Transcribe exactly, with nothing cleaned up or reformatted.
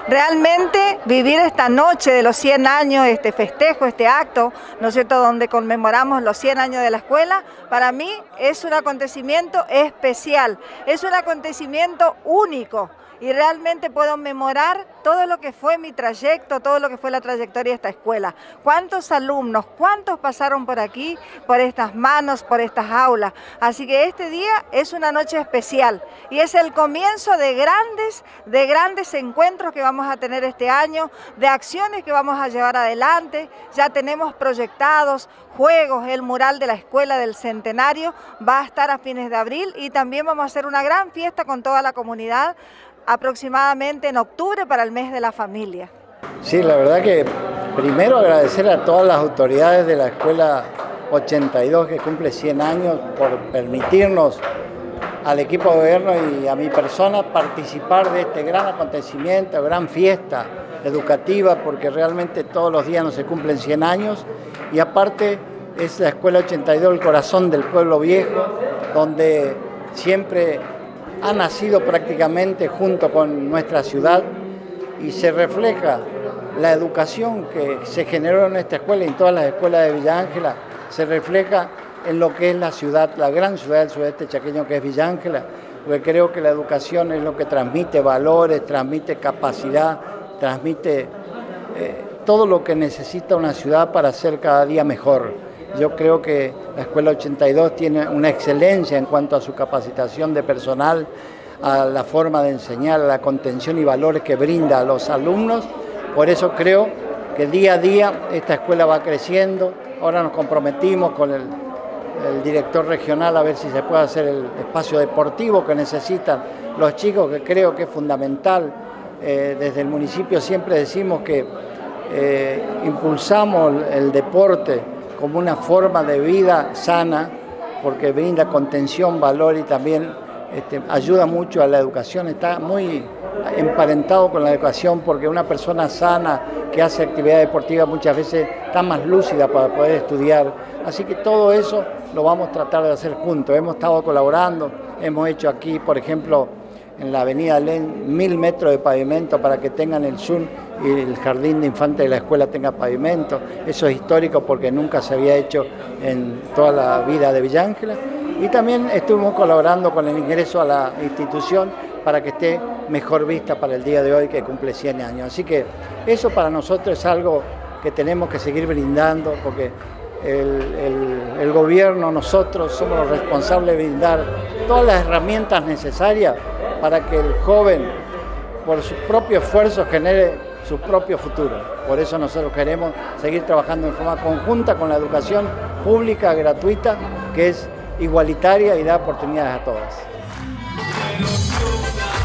Realmente vivir esta noche de los cien años, este festejo, este acto, ¿no es cierto?, donde conmemoramos los cien años de la escuela, para mí es un acontecimiento especial, es un acontecimiento único. Y realmente puedo memorar todo lo que fue mi trayecto, todo lo que fue la trayectoria de esta escuela. ¿Cuántos alumnos, cuántos pasaron por aquí, por estas manos, por estas aulas? Así que este día es una noche especial y es el comienzo de grandes, de grandes encuentros que vamos a tener este año, de acciones que vamos a llevar adelante. Ya tenemos proyectados juegos, el mural de la Escuela del Centenario va a estar a fines de abril y también vamos a hacer una gran fiesta con toda la comunidad, aproximadamente en octubre para el mes de la familia. Sí, la verdad que primero agradecer a todas las autoridades de la Escuela ochenta y dos que cumple cien años por permitirnos al equipo de gobierno y a mi persona participar de este gran acontecimiento, gran fiesta educativa, porque realmente todos los días no se cumplen cien años y aparte es la Escuela ochenta y dos el corazón del pueblo viejo, donde siempre ha nacido prácticamente junto con nuestra ciudad y se refleja la educación que se generó en esta escuela y en todas las escuelas de Villa Ángela, se refleja en lo que es la ciudad, la gran ciudad del sudeste chaqueño que es Villa Ángela, porque creo que la educación es lo que transmite valores, transmite capacidad, transmite eh, todo lo que necesita una ciudad para ser cada día mejor. Yo creo que la Escuela ochenta y dos tiene una excelencia en cuanto a su capacitación de personal, a la forma de enseñar, a la contención y valores que brinda a los alumnos. Por eso creo que día a día esta escuela va creciendo. Ahora nos comprometimos con el, el director regional a ver si se puede hacer el espacio deportivo que necesitan los chicos, que creo que es fundamental. Eh, desde el municipio siempre decimos que eh, impulsamos el deporte como una forma de vida sana, porque brinda contención, valor y también este, ayuda mucho a la educación. Está muy emparentado con la educación porque una persona sana que hace actividad deportiva muchas veces está más lúcida para poder estudiar. Así que todo eso lo vamos a tratar de hacer juntos. Hemos estado colaborando, hemos hecho aquí, por ejemplo, en la avenida Len, mil metros de pavimento para que tengan el Zoom y el jardín de infantes de la escuela tenga pavimento. Eso es histórico porque nunca se había hecho en toda la vida de Villa Ángela. Y también estuvimos colaborando con el ingreso a la institución para que esté mejor vista para el día de hoy que cumple cien años. Así que eso para nosotros es algo que tenemos que seguir brindando porque el, el, el gobierno, nosotros somos los responsables de brindar todas las herramientas necesarias para que el joven, por su propio esfuerzo, genere su propio futuro. Por eso nosotros queremos seguir trabajando en forma conjunta con la educación pública, gratuita, que es igualitaria y da oportunidades a todas.